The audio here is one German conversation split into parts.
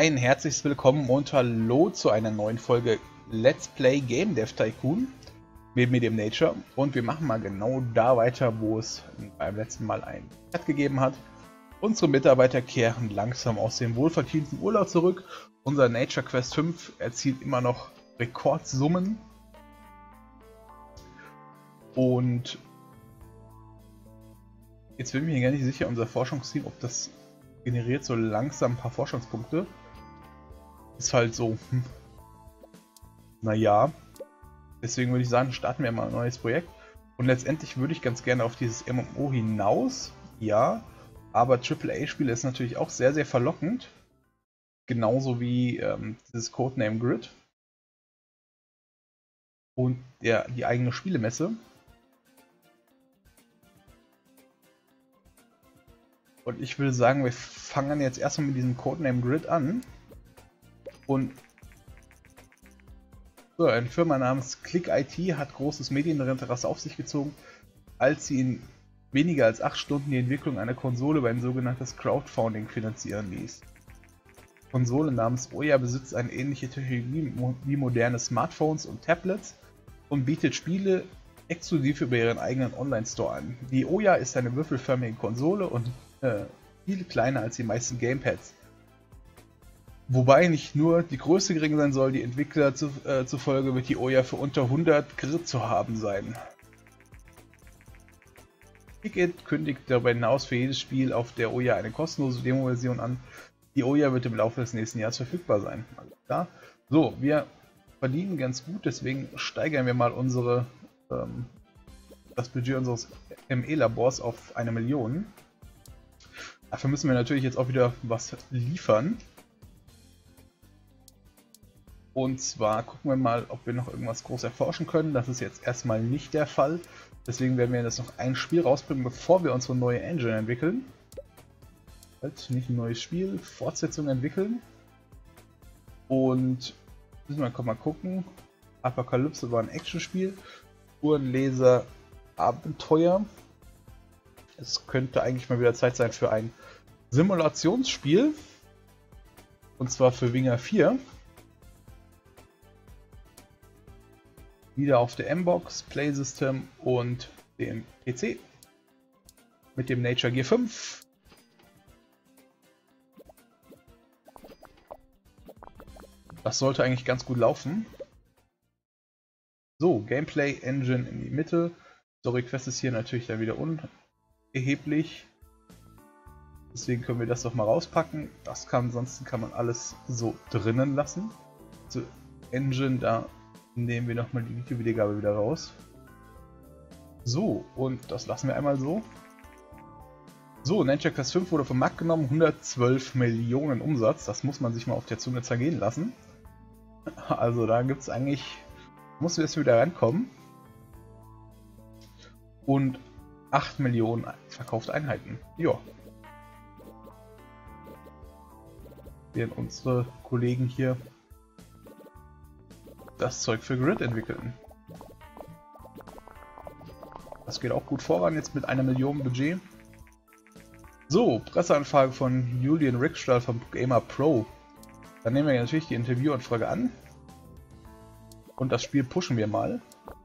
Ein herzliches Willkommen und Hallo zu einer neuen Folge Let's Play Game Dev Tycoon mit mir, dem Nature. Und wir machen mal genau da weiter, wo es beim letzten Mal einen Cut gegeben hat. Unsere Mitarbeiter kehren langsam aus dem wohlverdienten Urlaub zurück. Unser Nature Quest 5 erzielt immer noch Rekordsummen. Und jetzt bin ich mir gar nicht sicher, unser Forschungsteam, ob das generiert so langsam ein paar Forschungspunkte. Ist halt so, naja. Deswegen würde ich sagen, starten wir mal ein neues Projekt. Und letztendlich würde ich ganz gerne auf dieses MMO hinaus. Ja, aber AAA-Spiele ist natürlich auch sehr, sehr verlockend. Genauso wie dieses Codename Grid. Und die eigene Spielemesse. Und ich würde sagen, wir fangen jetzt erstmal mit diesem Codename Grid an. Und so, eine Firma namens Click IT hat großes Medieninteresse auf sich gezogen, als sie in weniger als 8 Stunden die Entwicklung einer Konsole über ein sogenanntes Crowdfunding finanzieren ließ. Die Konsole namens Ouya besitzt eine ähnliche Technologie wie moderne Smartphones und Tablets und bietet Spiele exklusiv über ihren eigenen Online-Store an. Die Ouya ist eine würfelförmige Konsole und viel kleiner als die meisten Gamepads. Wobei nicht nur die Größe gering sein soll, die Entwickler zufolge wird die Ouya für unter 100 Grit zu haben sein. Ticket kündigt darüber hinaus für jedes Spiel auf der Ouya eine kostenlose Demo-Version an. Die Ouya wird im Laufe des nächsten Jahres verfügbar sein. Alles klar. So, wir verdienen ganz gut, deswegen steigern wir mal das Budget unseres ME-Labors auf 1 Million. Dafür müssen wir natürlich jetzt auch wieder was liefern. Und zwar gucken wir mal, ob wir noch irgendwas groß erforschen können. Das ist jetzt erstmal nicht der Fall. Deswegen werden wir jetzt noch ein Spiel rausbringen, bevor wir unsere neue Engine entwickeln. Halt, nicht ein neues Spiel, Fortsetzung entwickeln. Und müssen wir mal gucken. Apokalypse war ein Actionspiel. Uhrenleser Abenteuer. Es könnte eigentlich mal wieder Zeit sein für ein Simulationsspiel. Und zwar für Winger 4. Wieder auf der M-Box, Play System und dem PC. Mit dem Nature Gear 5. Das sollte eigentlich ganz gut laufen. So, Gameplay Engine in die Mitte. Story Quest ist hier natürlich dann wieder unerheblich. Deswegen können wir das doch mal rauspacken. Ansonsten kann man alles so drinnen lassen. So, Engine, da nehmen wir nochmal die Videowiedergabe wieder raus. So, und das lassen wir einmal so. So, Nature Quest 5 wurde vom Markt genommen, 112 Millionen Umsatz. Das muss man sich mal auf der Zunge zergehen lassen. Also da gibt es eigentlich, muss jetzt wieder rankommen. Und 8 Millionen verkaufte Einheiten. Ja. Während unsere Kollegen hier das Zeug für Grid entwickeln. Das geht auch gut voran jetzt mit 1 Million Budget. So, Presseanfrage von Julian Rickstall vom Gamer Pro. Dann nehmen wir natürlich die Interviewanfrage an. Und das Spiel pushen wir mal.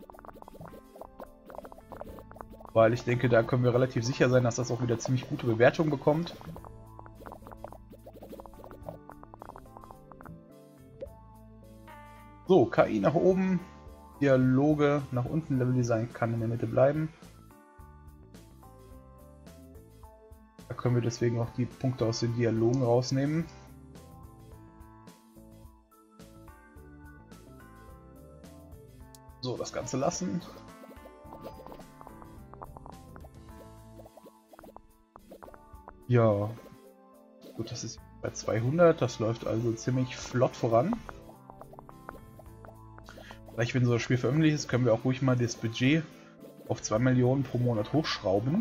Weil ich denke, da können wir relativ sicher sein, dass das auch wieder ziemlich gute Bewertungen bekommt. So, KI nach oben, Dialoge nach unten, Leveldesign kann in der Mitte bleiben. Da können wir deswegen auch die Punkte aus den Dialogen rausnehmen. So, das Ganze lassen. Ja, gut, das ist bei 200, das läuft also ziemlich flott voran. Vielleicht, wenn so das Spiel veröffentlicht ist, können wir auch ruhig mal das Budget auf 2 Millionen pro Monat hochschrauben.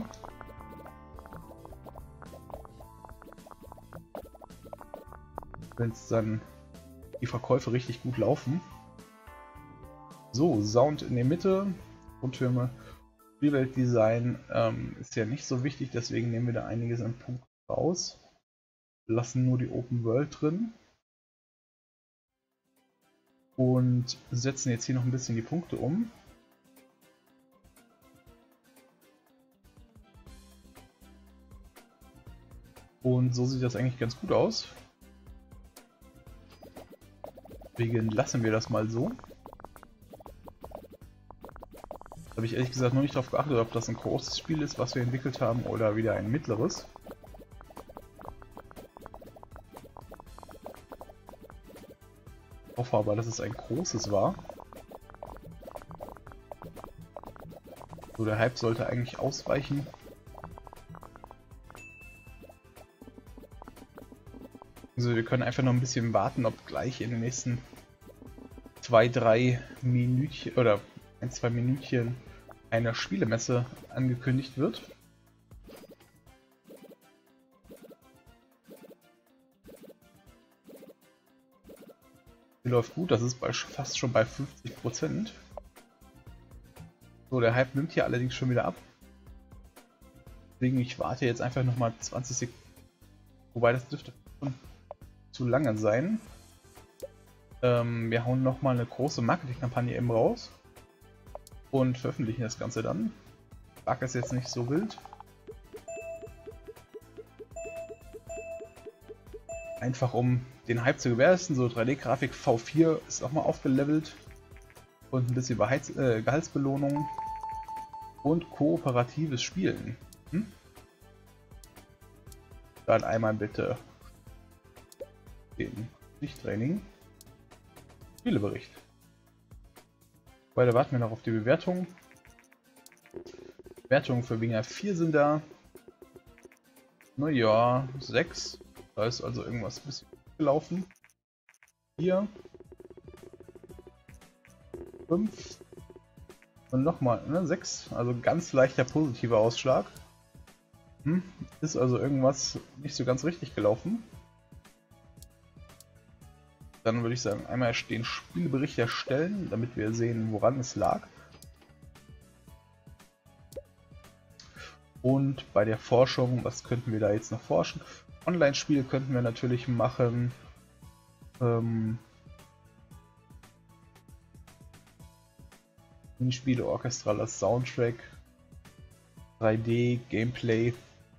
Wenn es dann die Verkäufe richtig gut laufen. So, Sound in der Mitte, Grundtürme, Spielweltdesign ist ja nicht so wichtig, deswegen nehmen wir da einiges an Punkten raus. Lassen nur die Open World drin. Und setzen jetzt hier noch ein bisschen die Punkte um. Und so sieht das eigentlich ganz gut aus. Deswegen lassen wir das mal so. Da habe ich ehrlich gesagt noch nicht darauf geachtet, ob das ein großes Spiel ist, was wir entwickelt haben, oder wieder ein mittleres. Ich hoffe aber, dass es ein großes war. So, der Hype sollte eigentlich ausreichen. Also wir können einfach noch ein bisschen warten, ob gleich in den nächsten 2-3 Minütchen oder 1-2 Minütchen eine Spielemesse angekündigt wird. Die läuft gut, das ist fast schon bei 50%. So, der Hype nimmt hier allerdings schon wieder ab. Deswegen, ich warte jetzt einfach nochmal 20 Sekunden. Wobei, das dürfte schon zu lange sein. Wir hauen nochmal eine große Marketingkampagne eben raus. Und veröffentlichen das Ganze dann. Bug ist jetzt nicht so wild. Einfach um den Hype zu gewährleisten. So 3D-Grafik V4 ist auch mal aufgelevelt. Und ein bisschen Gehaltsbelohnung. Und kooperatives Spielen. Dann einmal bitte den Lichttraining. Spielebericht. Weiter warten wir noch auf die Bewertung. Bewertungen für Winger 4 sind da. Naja, 6. Da ist also irgendwas ein bisschen gelaufen. 4. 5. Und nochmal, ne, 6. Also ganz leichter positiver Ausschlag. Ist also irgendwas nicht so ganz richtig gelaufen. Dann würde ich sagen, einmal den Spielbericht erstellen, damit wir sehen, woran es lag. Und bei der Forschung, was könnten wir da jetzt noch forschen? Online-Spiele könnten wir natürlich machen. Minispiele, orchestraler Soundtrack, 3D, Gameplay.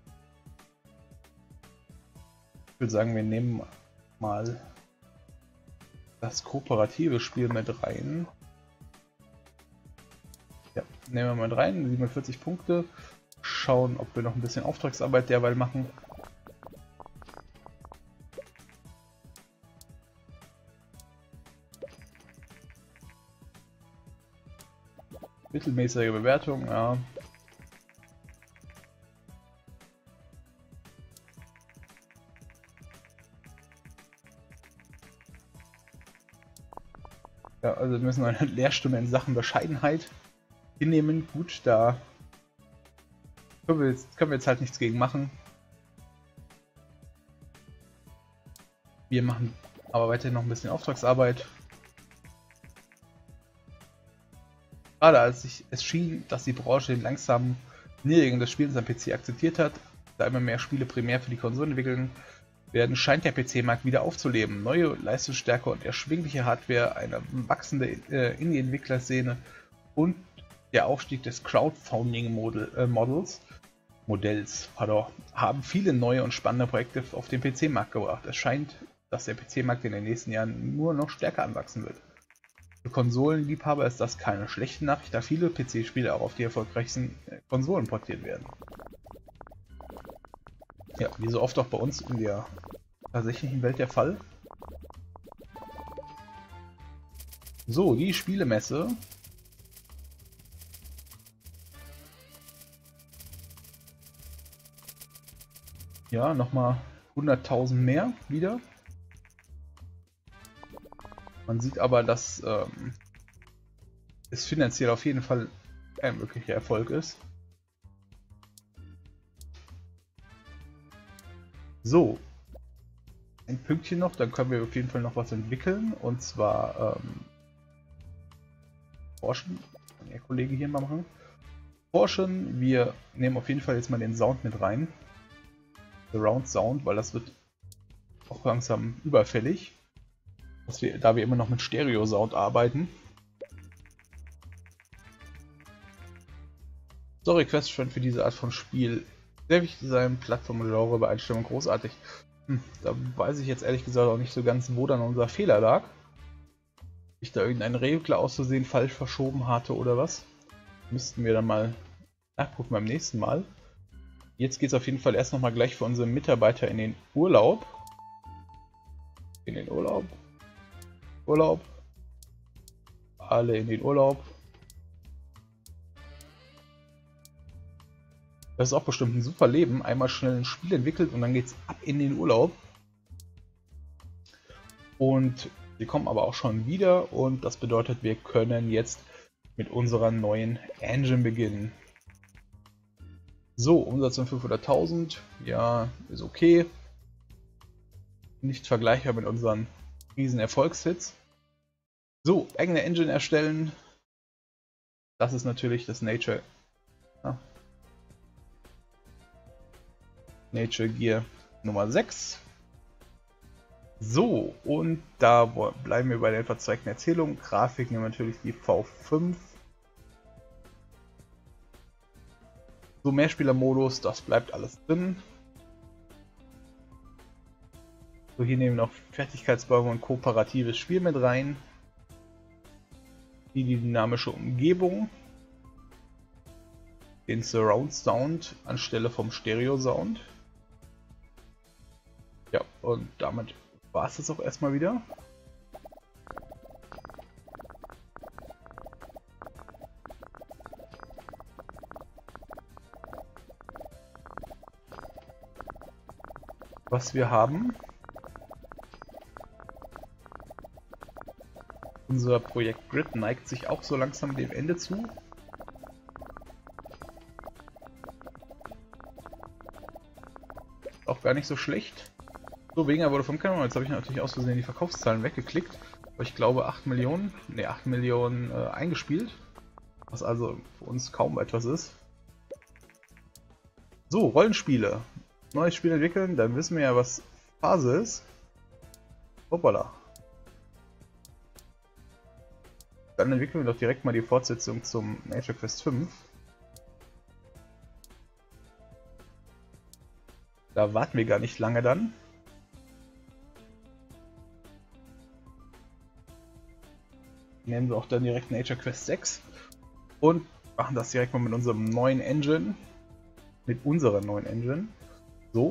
Ich würde sagen, wir nehmen mal das kooperative Spiel mit rein. Ja, nehmen wir mal rein, 47 Punkte. Schauen, ob wir noch ein bisschen Auftragsarbeit derweil machen. Mittelmäßige Bewertung, ja. Ja, also wir müssen eine Lehrstunde in Sachen Bescheidenheit hinnehmen. Gut, da können wir jetzt halt nichts gegen machen. Wir machen aber weiterhin noch ein bisschen Auftragsarbeit. Gerade als es schien, dass die Branche den langsamen Niedrigen des Spielens am PC akzeptiert hat, da immer mehr Spiele primär für die Konsolen entwickeln werden, scheint der PC-Markt wieder aufzuleben. Neue Leistungsstärke und erschwingliche Hardware, eine wachsende Indie-Entwicklerszene und der Aufstieg des Crowdfunding-Modells haben viele neue und spannende Projekte auf den PC-Markt gebracht. Es scheint, dass der PC-Markt in den nächsten Jahren nur noch stärker anwachsen wird. Für Konsolenliebhaber ist das keine schlechte Nachricht, da viele PC-Spiele auch auf die erfolgreichsten Konsolen portiert werden. Ja, wie so oft auch bei uns in der tatsächlichen Welt der Fall. So, die Spielemesse. Ja, nochmal 100.000 mehr wieder. Man sieht aber, dass es finanziell auf jeden Fall ein wirklicher Erfolg ist. So, ein Pünktchen noch, dann können wir auf jeden Fall noch was entwickeln, und zwar forschen. Kann der Kollege hier mal machen. Forschen, wir nehmen auf jeden Fall jetzt mal den Sound mit rein. Surround Sound, weil das wird auch langsam überfällig. da wir immer noch mit Stereo-Sound arbeiten. Story-Quest scheint für diese Art von Spiel sehr wichtig sein, Plattform-Genre-Übereinstimmung großartig. Da weiß ich jetzt ehrlich gesagt auch nicht so ganz, wo dann unser Fehler lag. Ich da irgendeinen Regler aus Versehen falsch verschoben hatte oder was. Müssten wir dann mal nachprüfen beim nächsten Mal. Jetzt geht es auf jeden Fall erst nochmal gleich für unsere Mitarbeiter in den Urlaub. In den Urlaub. Urlaub. Alle in den Urlaub. Das ist auch bestimmt ein super Leben. Einmal schnell ein Spiel entwickelt und dann geht's ab in den Urlaub. Und wir kommen aber auch schon wieder und das bedeutet, wir können jetzt mit unserer neuen Engine beginnen. So, Umsatz von 500.000, ja, ist okay. Nicht vergleichbar mit unseren riesen Erfolgshits. So, eigene Engine erstellen. Das ist natürlich das Nature Gear Nummer 6. So, und da bleiben wir bei der verzweigten Erzählung. Grafik nehmen wir natürlich die V5. So, Mehrspielermodus, das bleibt alles drin. So, hier nehmen wir noch Fertigkeitsbäume und kooperatives Spiel mit rein. Die dynamische Umgebung. Den Surround Sound anstelle vom Stereo Sound. Ja, und damit war es das auch erstmal wieder. Was wir haben. Unser Projekt Grid neigt sich auch so langsam dem Ende zu. Auch gar nicht so schlecht. So, Wegener wurde vom Kanal. Jetzt habe ich natürlich aus Versehen die Verkaufszahlen weggeklickt. Aber ich glaube 8 Millionen eingespielt. Was also für uns kaum etwas ist. So, Rollenspiele. Neues Spiel entwickeln, dann wissen wir ja, was Phase ist. Hoppala. Dann entwickeln wir doch direkt mal die Fortsetzung zum Nature Quest 5. Da warten wir gar nicht lange dann. Nehmen wir auch dann direkt Nature Quest 6 und machen das direkt mal mit unserem neuen Engine. Mit unserer neuen Engine. So.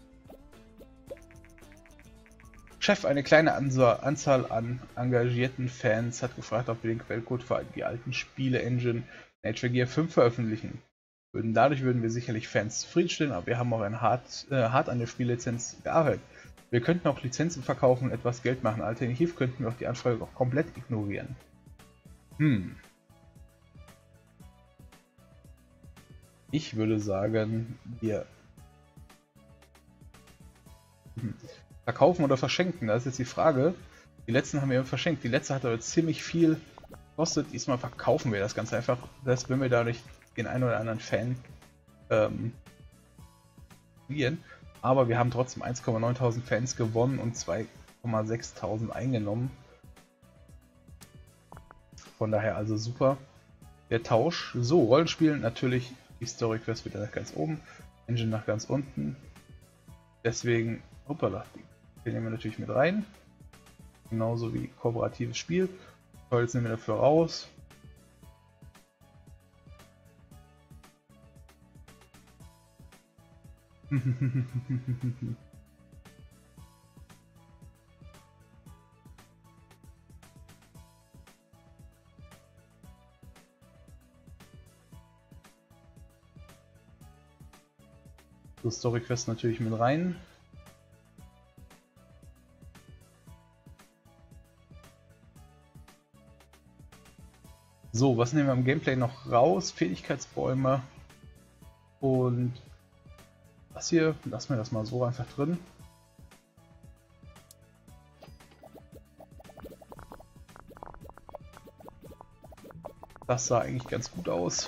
Chef, eine kleine Anzahl an engagierten Fans hat gefragt, ob wir den Quellcode für die alten Spiele-Engine Nature Gear 5 veröffentlichen. Dadurch würden wir sicherlich Fans zufriedenstellen, aber wir haben auch hart an der Spiellizenz gearbeitet. Wir könnten auch Lizenzen verkaufen und etwas Geld machen. Alternativ könnten wir auch die Anfrage auch komplett ignorieren. Ich würde sagen, wir verkaufen oder verschenken. Das ist jetzt die Frage. Die letzten haben wir verschenkt. Die letzte hat aber ziemlich viel gekostet. Diesmal verkaufen wir das Ganze einfach. Das heißt, wenn wir dadurch den einen oder anderen Fan verlieren. Aber wir haben trotzdem 1,9.000 Fans gewonnen und 2,6.000 eingenommen. Von daher also super. Der Tausch. So, Rollenspielen natürlich die Story Quest wieder nach ganz oben. Engine nach ganz unten. Deswegen, hoppala, den nehmen wir natürlich mit rein. Genauso wie kooperatives Spiel. Jetzt nehmen wir dafür raus. So, Story Quest natürlich mit rein. So, was nehmen wir im Gameplay noch raus? Fähigkeitsbäume. Und das hier, lassen wir das mal so einfach drin. Das sah eigentlich ganz gut aus.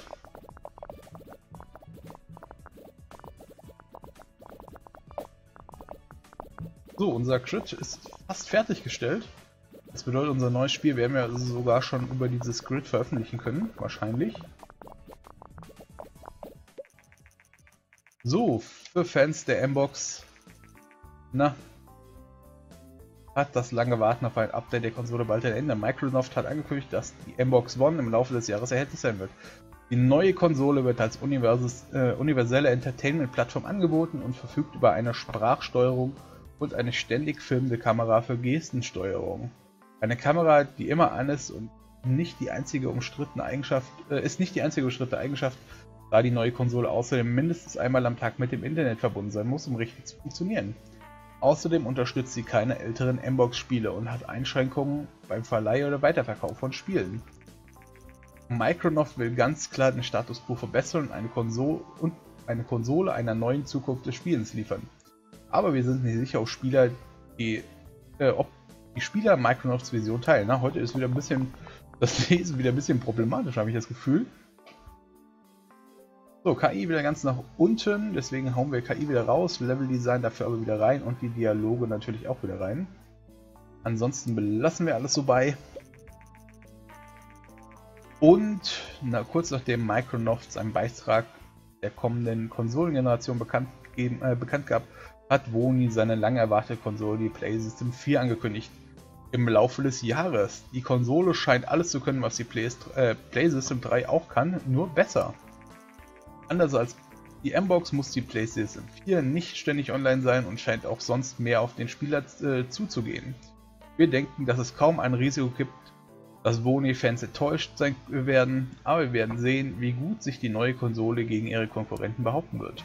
So, unser Crit ist fast fertiggestellt. Das bedeutet, unser neues Spiel werden wir also sogar schon über dieses Grid veröffentlichen können, wahrscheinlich. So, für Fans der M-Box, na, hat das lange Warten auf ein Update der Konsole bald ein Ende. Microsoft hat angekündigt, dass die M-Box One im Laufe des Jahres erhältlich sein wird. Die neue Konsole wird als universelle Entertainment-Plattform angeboten und verfügt über eine Sprachsteuerung und eine ständig filmende Kamera für Gestensteuerung. Eine Kamera, die immer an ist und nicht die einzige umstrittene Eigenschaft, da die neue Konsole außerdem mindestens einmal am Tag mit dem Internet verbunden sein muss, um richtig zu funktionieren. Außerdem unterstützt sie keine älteren M-Box-Spiele und hat Einschränkungen beim Verleih oder Weiterverkauf von Spielen. Microsoft will ganz klar den Status quo verbessern und eine Konsole einer neuen Zukunft des Spielens liefern. Aber wir sind nicht sicher, ob die Spieler Microsofts Vision teilen. Na, heute ist wieder ein bisschen das Lesen wieder ein bisschen problematisch, habe ich das Gefühl. So, KI wieder ganz nach unten, deswegen hauen wir KI wieder raus, Leveldesign dafür aber wieder rein und die Dialoge natürlich auch wieder rein. Ansonsten belassen wir alles so bei. Und kurz nachdem Microsoft seinen Beitrag der kommenden Konsolengeneration bekannt gab, hat Woni seine lange erwartete Konsole, die PlaySystem 4, angekündigt. Im Laufe des Jahres. Die Konsole scheint alles zu können, was die PlaySystem 3 auch kann, nur besser. Anders als die M-Box muss die PlayStation 4 nicht ständig online sein und scheint auch sonst mehr auf den Spieler zuzugehen. Wir denken, dass es kaum ein Risiko gibt, dass Woni-Fans enttäuscht sein werden, aber wir werden sehen, wie gut sich die neue Konsole gegen ihre Konkurrenten behaupten wird.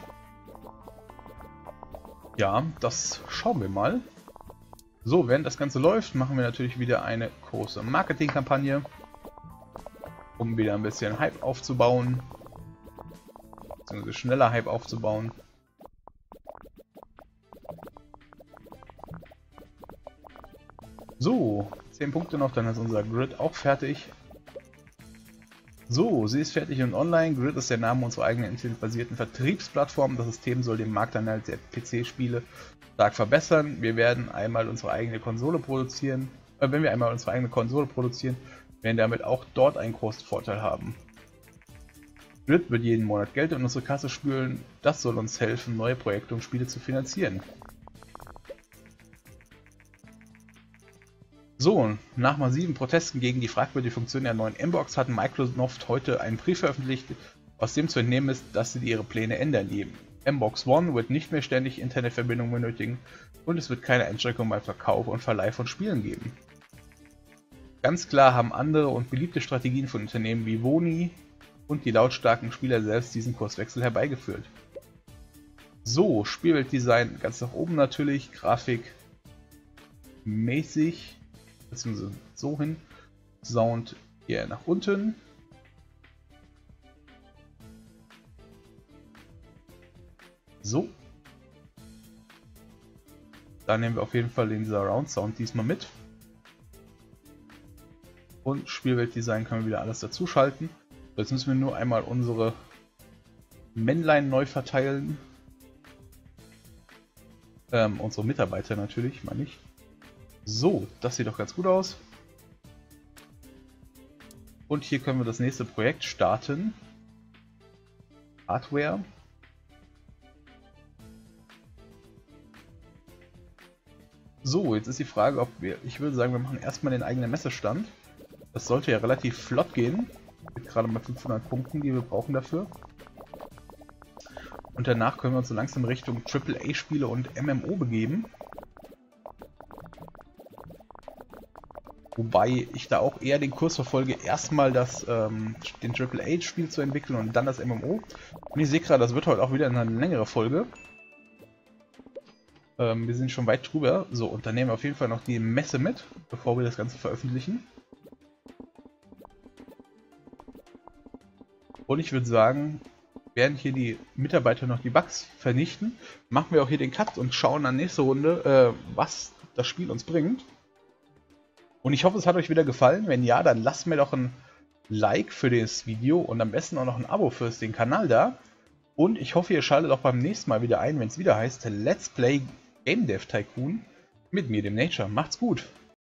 Ja, das schauen wir mal. So, während das Ganze läuft, machen wir natürlich wieder eine große Marketingkampagne, um wieder ein bisschen Hype aufzubauen. Beziehungsweise schneller Hype aufzubauen. So, 10 Punkte noch, dann ist unser Grid auch fertig. So, sie ist fertig und online. Grid ist der Name unserer eigenen internetbasierten Vertriebsplattform. Das System soll den Marktanteil der PC-Spiele stark verbessern. Wir werden einmal unsere eigene Konsole produzieren. Wenn wir einmal unsere eigene Konsole produzieren, werden damit auch dort einen großen Vorteil haben. Grid wird jeden Monat Geld in unsere Kasse spülen. Das soll uns helfen, neue Projekte und Spiele zu finanzieren. So, nach massiven Protesten gegen die fragwürdige Funktion der neuen M-Box hat Microsoft heute einen Brief veröffentlicht, aus dem zu entnehmen ist, dass sie ihre Pläne ändern. Die M-Box One wird nicht mehr ständig Internetverbindung benötigen und es wird keine Einschränkungen beim Verkauf und Verleih von Spielen geben. Ganz klar haben andere und beliebte Strategien von Unternehmen wie Woni und die lautstarken Spieler selbst diesen Kurswechsel herbeigeführt. So, Spielweltdesign ganz nach oben natürlich, Grafik mäßig, beziehungsweise so hin, Sound eher nach unten. So. Da nehmen wir auf jeden Fall den Surround Sound diesmal mit. Und Spielweltdesign können wir wieder alles dazu schalten. Jetzt müssen wir nur einmal unsere Männlein neu verteilen. Unsere Mitarbeiter natürlich, meine ich. So, das sieht doch ganz gut aus. Und hier können wir das nächste Projekt starten. Hardware. So, jetzt ist die Frage, ob ich würde sagen, wir machen erstmal den eigenen Messestand. Das sollte ja relativ flott gehen. Mit gerade mal 500 Punkten, die wir brauchen dafür. Und danach können wir uns so langsam Richtung AAA-Spiele und MMO begeben. Wobei ich da auch eher den Kurs verfolge, erstmal den AAA-Spiel zu entwickeln und dann das MMO. Und ich sehe gerade, das wird heute auch wieder eine längere Folge. Wir sind schon weit drüber. So, und dann nehmen wir auf jeden Fall noch die Messe mit, bevor wir das Ganze veröffentlichen. Und ich würde sagen, während hier die Mitarbeiter noch die Bugs vernichten, machen wir auch hier den Cut und schauen dann nächste Runde, was das Spiel uns bringt. Und ich hoffe, es hat euch wieder gefallen. Wenn ja, dann lasst mir doch ein Like für das Video und am besten auch noch ein Abo für den Kanal da. Und ich hoffe, ihr schaltet auch beim nächsten Mal wieder ein, wenn es wieder heißt Let's Play Game Dev Tycoon mit mir, dem Nature. Macht's gut!